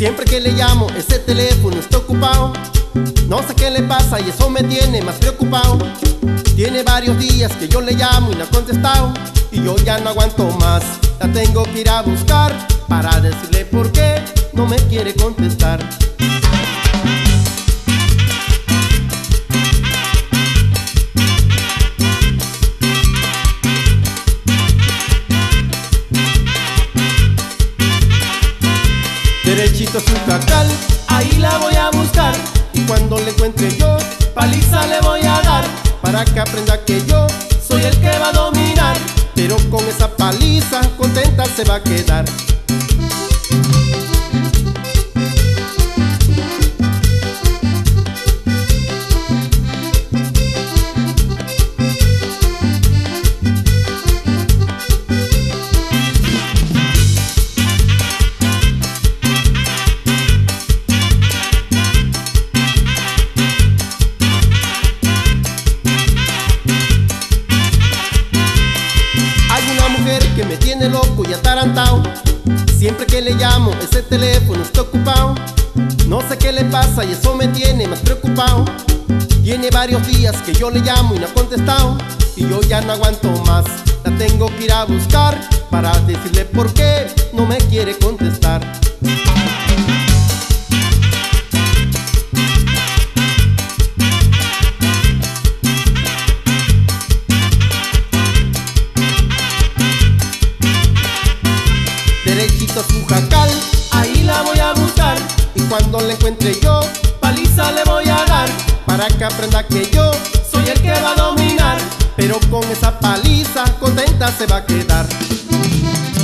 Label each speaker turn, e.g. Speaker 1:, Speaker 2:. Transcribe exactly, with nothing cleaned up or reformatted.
Speaker 1: Siempre que le llamo ese teléfono está ocupado. No sé qué le pasa y eso me tiene más preocupado. Tiene varios días que yo le llamo y no ha contestado, y yo ya no aguanto más. La tengo que ir a buscar para decirle por qué no me quiere contestar. Derechito a su jacal, ahí la voy a buscar, y cuando la encuentre yo, paliza le voy a dar, para que aprenda que yo soy el que va a dominar, pero con esa paliza contenta se va a quedar. Que me tiene loco y atarantado. Siempre que le llamo ese teléfono está ocupado. No sé qué le pasa y eso me tiene más preocupado. Tiene varios días que yo le llamo y no ha contestado, y yo ya no aguanto más. La tengo que ir a buscar para decirle por qué no me quiere contestar. Derechito a su jacal, ahí la voy a buscar, y cuando la encuentre yo, paliza le voy a dar, para que aprenda que yo soy el que va a dominar, pero con esa paliza contenta se va a quedar.